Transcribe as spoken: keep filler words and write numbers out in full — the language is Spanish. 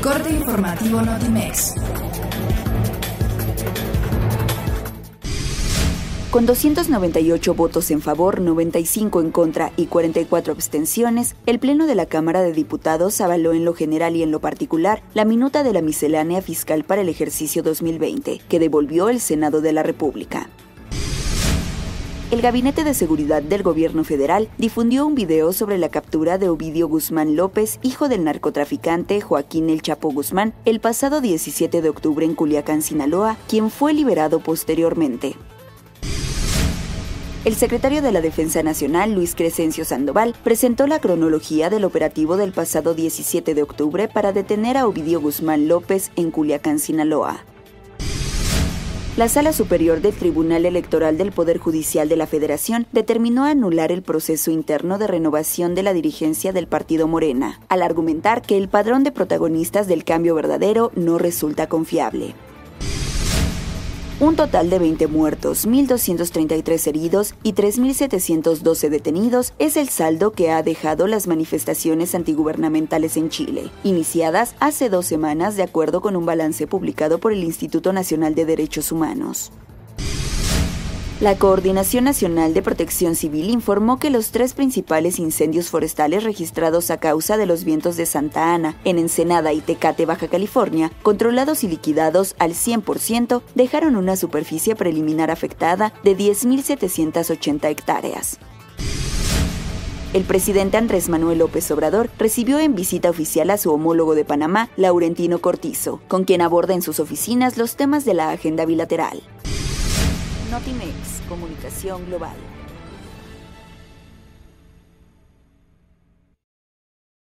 Corte informativo Notimex. Con doscientos noventa y ocho votos en favor, noventa y cinco en contra y cuarenta y cuatro abstenciones, el Pleno de la Cámara de Diputados avaló en lo general y en lo particular la minuta de la miscelánea fiscal para el ejercicio dos mil veinte, que devolvió el Senado de la República. El Gabinete de Seguridad del Gobierno Federal difundió un video sobre la captura de Ovidio Guzmán López, hijo del narcotraficante Joaquín El Chapo Guzmán, el pasado diecisiete de octubre en Culiacán, Sinaloa, quien fue liberado posteriormente. El secretario de la Defensa Nacional, Luis Crescencio Sandoval, presentó la cronología del operativo del pasado diecisiete de octubre para detener a Ovidio Guzmán López en Culiacán, Sinaloa. La Sala Superior del Tribunal Electoral del Poder Judicial de la Federación determinó anular el proceso interno de renovación de la dirigencia del partido Morena, al argumentar que el padrón de protagonistas del cambio verdadero no resulta confiable. Un total de veinte muertos, mil doscientos treinta y tres heridos y tres mil setecientos doce detenidos es el saldo que ha dejado las manifestaciones antigubernamentales en Chile, iniciadas hace dos semanas de acuerdo con un balance publicado por el Instituto Nacional de Derechos Humanos. La Coordinación Nacional de Protección Civil informó que los tres principales incendios forestales registrados a causa de los vientos de Santa Ana, en Ensenada y Tecate, Baja California, controlados y liquidados al cien por ciento, dejaron una superficie preliminar afectada de diez mil setecientas ochenta hectáreas. El presidente Andrés Manuel López Obrador recibió en visita oficial a su homólogo de Panamá, Laurentino Cortizo, con quien aborda en sus oficinas los temas de la agenda bilateral. Notimex, Comunicación Global.